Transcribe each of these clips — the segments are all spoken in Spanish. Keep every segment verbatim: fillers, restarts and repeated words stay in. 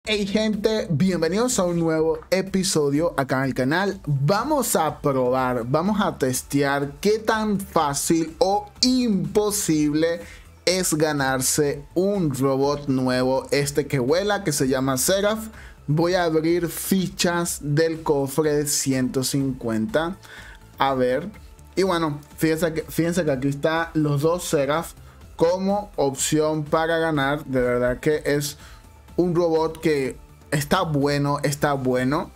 Hey gente, bienvenidos a un nuevo episodio acá en el canal. Vamos a probar, vamos a testear qué tan fácil o imposible es ganarse un robot nuevo, este que vuela, que se llama Seraph. Voy a abrir fichas del cofre de ciento cincuenta, a ver. Y bueno, fíjense que, fíjense que aquí están los dos Seraph como opción para ganar. De verdad que es un robot que está bueno, está bueno.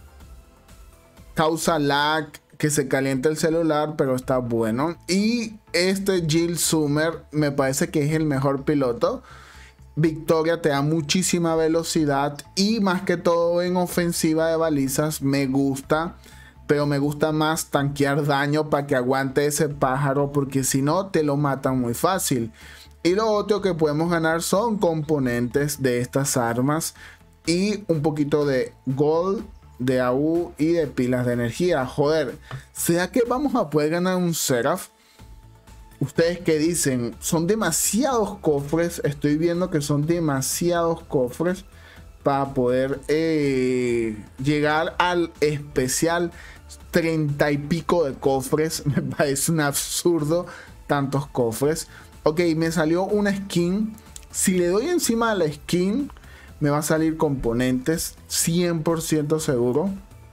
Causa lag, que se calienta el celular, pero está bueno. Y este Jill Summer me parece que es el mejor piloto. Victoria te da muchísima velocidad y más que todo en ofensiva de balizas me gusta. Pero me gusta más tanquear daño para que aguante ese pájaro, porque si no te lo matan muy fácil. Y lo otro que podemos ganar son componentes de estas armas y un poquito de gold, de A U y de pilas de energía. Joder, ¿será que vamos a poder ganar un Seraph? Ustedes que dicen, son demasiados cofres. Estoy viendo que son demasiados cofres para poder eh, llegar al especial. Treinta y pico de cofres. Me parece un absurdo tantos cofres. Ok, me salió una skin. Si le doy encima de la skin, me va a salir componentes. cien por ciento seguro.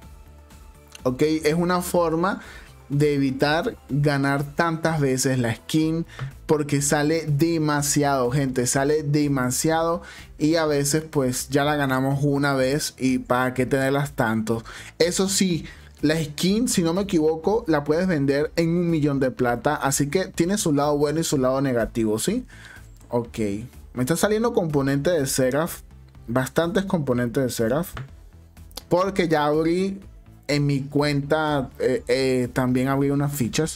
Ok, es una forma de evitar ganar tantas veces la skin. Porque sale demasiado, gente. Sale demasiado. Y a veces pues ya la ganamos una vez. Y para qué tenerlas tanto. Eso sí, la skin, si no me equivoco, la puedes vender en un millón de plata. Así que tiene su lado bueno y su lado negativo, ¿sí? Ok. Me están saliendo componentes de Seraph. Bastantes componentes de Seraph. Porque ya abrí en mi cuenta. Eh, eh, también abrí unas fichas.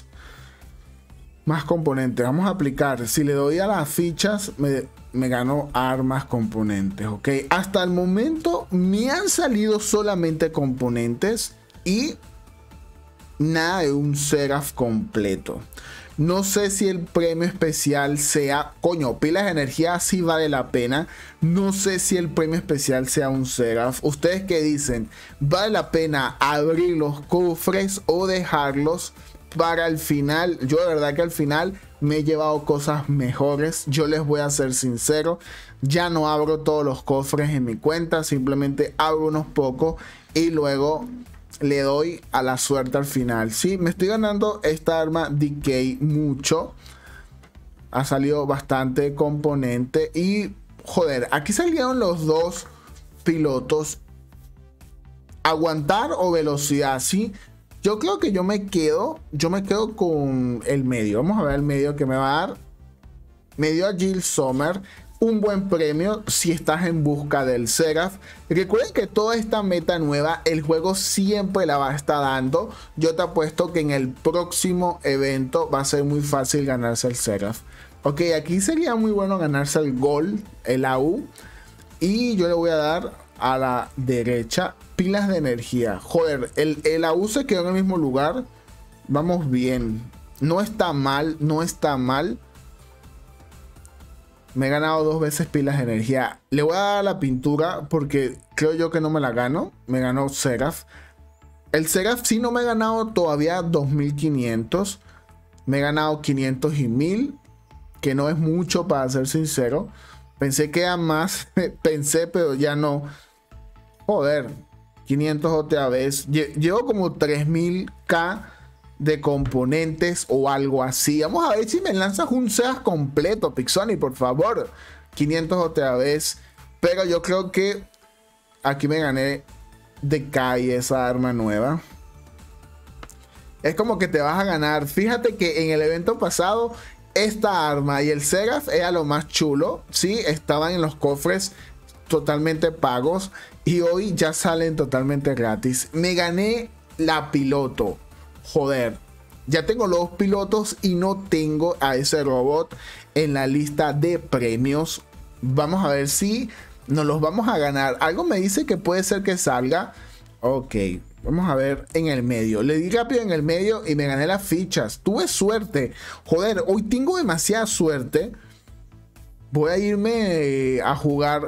Más componentes. Vamos a aplicar. Si le doy a las fichas, me, me gano armas, componentes. Ok. Hasta el momento me han salido solamente componentes. Y nada de un Seraph completo. No sé si el premio especial sea... Coño, pilas de energía sí vale la pena. No sé si el premio especial sea un Seraph. ¿Ustedes qué dicen? ¿Vale la pena abrir los cofres o dejarlos para el final? Yo de verdad que al final me he llevado cosas mejores. Yo les voy a ser sincero. Ya no abro todos los cofres en mi cuenta. Simplemente abro unos pocos y luego le doy a la suerte al final. Sí, me estoy ganando esta arma Decay mucho. Ha salido bastante componente. Y joder, aquí salieron los dos pilotos. Aguantar o velocidad, sí. Yo creo que yo me quedo. Yo me quedo con el medio. Vamos a ver el medio que me va a dar. Me dio a Jill Summer. Un buen premio si estás en busca del Seraph. Recuerden que toda esta meta nueva, el juego siempre la va a estar dando. Yo te apuesto que en el próximo evento va a ser muy fácil ganarse el Seraph. Ok, aquí sería muy bueno ganarse el Gold, el A U. Y yo le voy a dar a la derecha pilas de energía. Joder, el, el A U se quedó en el mismo lugar. Vamos bien. No está mal, no está mal. Me he ganado dos veces pilas de energía. Le voy a dar a la pintura porque creo yo que no me la gano. Me ganó Seraph. El Seraph sí no me he ganado todavía dos mil quinientos. Me he ganado quinientos y mil. Que no es mucho, para ser sincero. Pensé que era más. Pensé, pero ya no. Joder. quinientos otra vez. Llevo como tres mil K de componentes o algo así. Vamos a ver si me lanzas un Seraph completo, Pixoni, por favor. quinientos otra vez. Pero yo creo que aquí me gané de calle esa arma nueva. Es como que te vas a ganar. Fíjate que en el evento pasado esta arma y el Seraph era lo más chulo. Sí, estaban en los cofres totalmente pagos y hoy ya salen totalmente gratis. Me gané la piloto. Joder, ya tengo los pilotos y no tengo a ese robot en la lista de premios. Vamos a ver si nos los vamos a ganar. Algo me dice que puede ser que salga. Ok, vamos a ver en el medio. Le di rápido en el medio y me gané las fichas. Tuve suerte. Joder, hoy tengo demasiada suerte. Voy a irme a jugar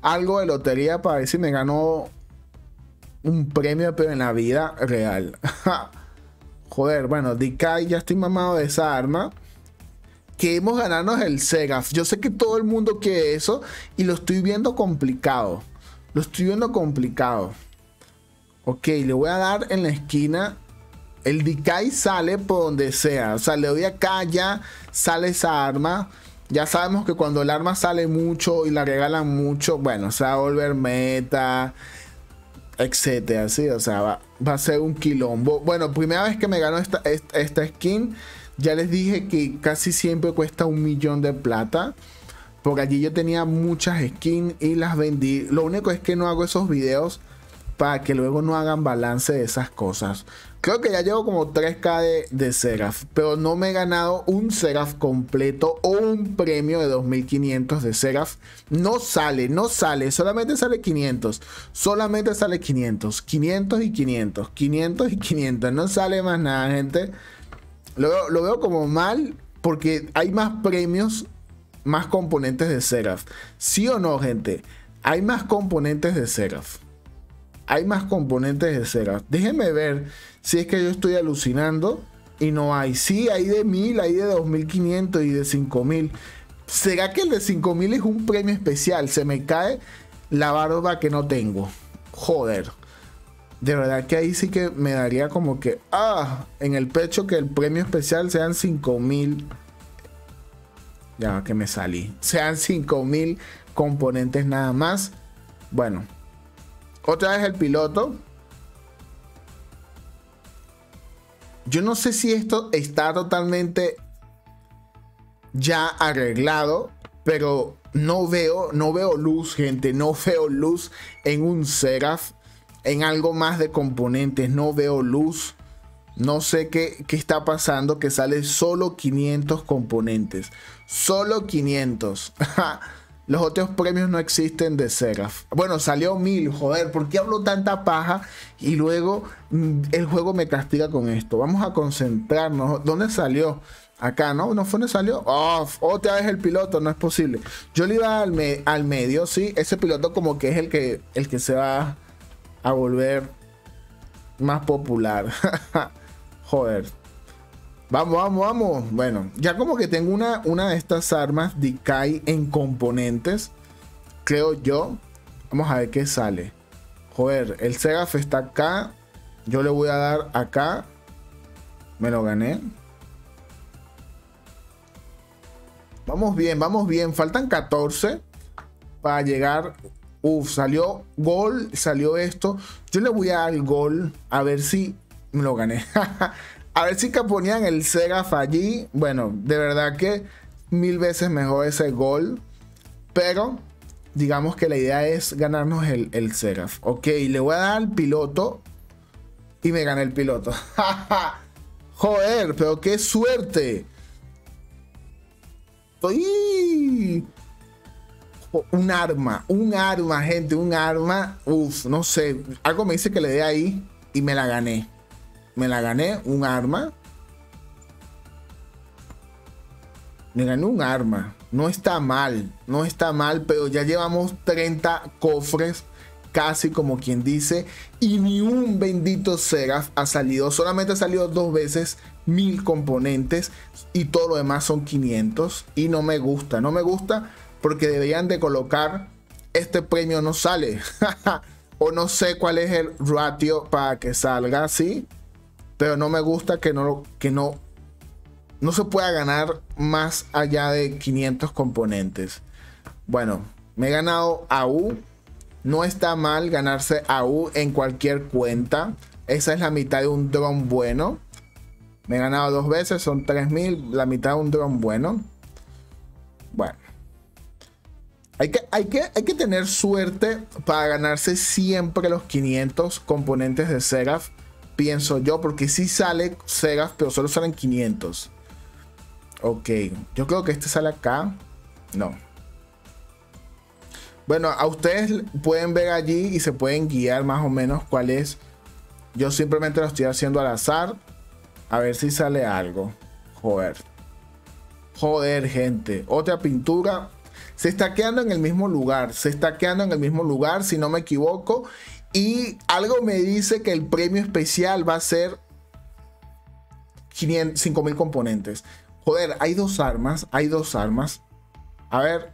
algo de lotería para ver si me gano un premio, pero en la vida real. Joder, bueno, Decay, ya estoy mamado de esa arma. Queremos ganarnos el Seraph. Yo sé que todo el mundo quiere eso y lo estoy viendo complicado. Lo estoy viendo complicado. Ok, le voy a dar en la esquina. El Decay sale por donde sea. O sea, le doy acá, ya sale esa arma. Ya sabemos que cuando el arma sale mucho y la regalan mucho, bueno, se va a volver meta, etcétera, ¿sí? O sea, va, va a ser un quilombo. Bueno, primera vez que me gano esta, esta, esta skin. Ya les dije que casi siempre cuesta un millón de plata. Porque allí yo tenía muchas skins y las vendí. Lo único es que no hago esos videos para que luego no hagan balance de esas cosas. Creo que ya llevo como tres K de, de Seraph, pero no me he ganado un Seraph completo o un premio de dos mil quinientos de Seraph. No sale, no sale, solamente sale quinientos. Solamente sale quinientos, quinientos y quinientos, quinientos y quinientos. No sale más nada, gente. Lo, lo veo como mal porque hay más premios, más componentes de Seraph. ¿Sí o no, gente? Hay más componentes de Seraph. Hay más componentes de Seraph. Déjenme ver si es que yo estoy alucinando y no hay. Sí, hay de mil, hay de dos mil quinientos y de cinco mil. ¿Será que el de cinco mil es un premio especial? Se me cae la barba que no tengo. Joder. De verdad que ahí sí que me daría como que... Ah, en el pecho que el premio especial sean cinco mil. Ya que me salí. Sean cinco mil componentes nada más. Bueno. Otra vez el piloto. Yo no sé si esto está totalmente ya arreglado, pero no veo, no veo luz, gente. No veo luz en un Seraph, en algo más de componentes. No veo luz. No sé qué, qué está pasando, que sale solo quinientos componentes. Solo quinientos. Los otros premios no existen de Seraph. Bueno, salió mil. Joder, ¿por qué hablo tanta paja? Y luego mmm, el juego me castiga con esto. Vamos a concentrarnos. ¿Dónde salió? Acá, ¿no? ¿No fue donde salió? Oh, otra vez el piloto. No es posible. Yo le iba al, me al medio, ¿sí? Ese piloto como que es el que, el que se va a volver más popular. Joder. Vamos, vamos, vamos. Bueno, ya como que tengo una, una de estas armas Decay en componentes. Creo yo. Vamos a ver qué sale. Joder, el Seraph está acá. Yo le voy a dar acá. Me lo gané. Vamos bien, vamos bien. Faltan catorce para llegar. Uf, salió gol, salió esto. Yo le voy a dar el gol. A ver si me lo gané. A ver si ponían el Seraph allí. Bueno, de verdad que mil veces mejor ese gol. Pero digamos que la idea es ganarnos el, el Seraph. Ok, le voy a dar al piloto. Y me gané el piloto. Joder, pero qué suerte. ¡Uy! Un arma, un arma, gente, un arma. Uf, no sé. Algo me dice que le dé ahí y me la gané. Me la gané, un arma. Me gané un arma. No está mal, no está mal, pero ya llevamos treinta cofres, casi como quien dice, y ni un bendito Seraph ha salido. Solamente ha salido dos veces mil componentes y todo lo demás son quinientos. Y no me gusta, no me gusta porque deberían de colocar este premio no sale. O no sé cuál es el ratio para que salga así. Pero no me gusta que no, que no, no se pueda ganar más allá de quinientos componentes. Bueno, me he ganado A U. No está mal ganarse A U en cualquier cuenta. Esa es la mitad de un dron bueno. Me he ganado dos veces, son tres mil. La mitad de un dron bueno. Bueno. Hay que, hay, que, hay que tener suerte para ganarse siempre los quinientos componentes de Seraph. Pienso yo, porque sí sale Seraph, pero solo salen quinientos. Ok, yo creo que este sale acá. No. Bueno, a ustedes pueden ver allí y se pueden guiar más o menos cuál es. Yo simplemente lo estoy haciendo al azar. A ver si sale algo. Joder. Joder, gente. Otra pintura. Se está quedando en el mismo lugar. Se está quedando en el mismo lugar, si no me equivoco. Y algo me dice que el premio especial va a ser cinco mil componentes. Joder, hay dos armas. Hay dos armas. A ver.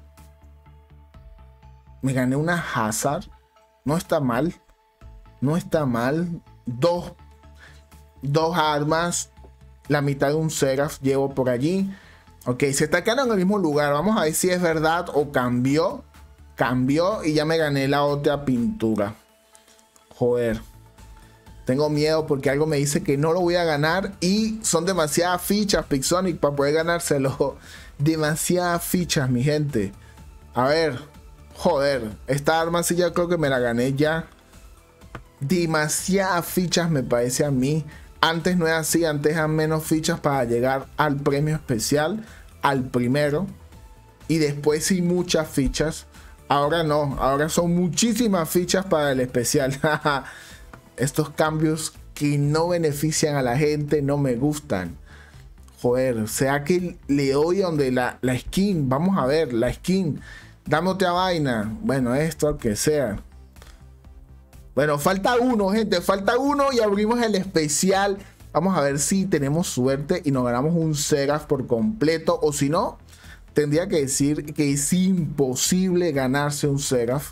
Me gané una Hazard. No está mal. No está mal. Dos. Dos armas. La mitad de un Seraph llevo por allí. Ok, se está quedando en el mismo lugar. Vamos a ver si es verdad o cambió. Cambió y ya me gané la otra pintura. Joder. Tengo miedo porque algo me dice que no lo voy a ganar. Y son demasiadas fichas, Pixonic, para poder ganárselo. Demasiadas fichas, mi gente. A ver. Joder. Esta arma sí ya creo que me la gané ya. Demasiadas fichas me parece a mí. Antes no era así, antes eran menos fichas para llegar al premio especial, al primero. Y después sí muchas fichas. Ahora no, ahora son muchísimas fichas para el especial. Estos cambios que no benefician a la gente no me gustan. Joder, ¿será que le doy donde la, la skin? Vamos a ver, la skin. Dame otra vaina. Bueno, esto que sea. Bueno, falta uno, gente. Falta uno y abrimos el especial. Vamos a ver si tenemos suerte y nos ganamos un Seraph por completo. O si no, tendría que decir que es imposible ganarse un Seraph.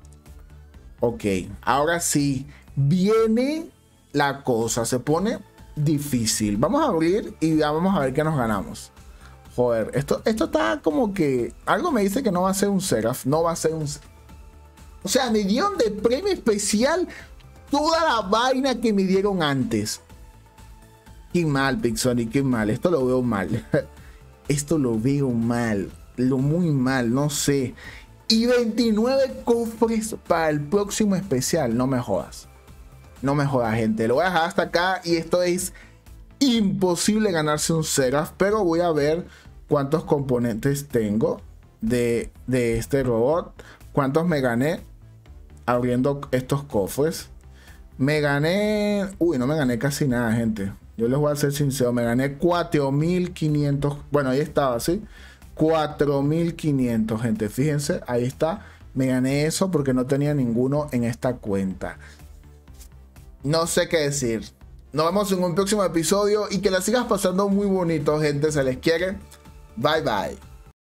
Ok, ahora sí. Viene la cosa. Se pone difícil. Vamos a abrir y ya vamos a ver qué nos ganamos. Joder, esto, esto está como que... Algo me dice que no va a ser un Seraph. No va a ser un Seraph. O sea, me dieron de premio especial toda la vaina que me dieron antes. Qué mal, Pixonic, qué mal. Esto lo veo mal. Esto lo veo mal. Lo muy mal, no sé. Y veintinueve cofres para el próximo especial. No me jodas. No me jodas, gente. Lo voy a dejar hasta acá. Y esto es imposible ganarse un Seraph. Pero voy a ver cuántos componentes tengo de, de este robot. ¿Cuántos me gané abriendo estos cofres? Me gané... Uy, no me gané casi nada, gente. Yo les voy a ser sincero. Me gané cuatro mil quinientos. Bueno, ahí estaba, ¿sí? cuatro mil quinientos, gente. Fíjense, ahí está. Me gané eso porque no tenía ninguno en esta cuenta. No sé qué decir. Nos vemos en un próximo episodio. Y que la sigas pasando muy bonito, gente. Se les quiere. Bye, bye.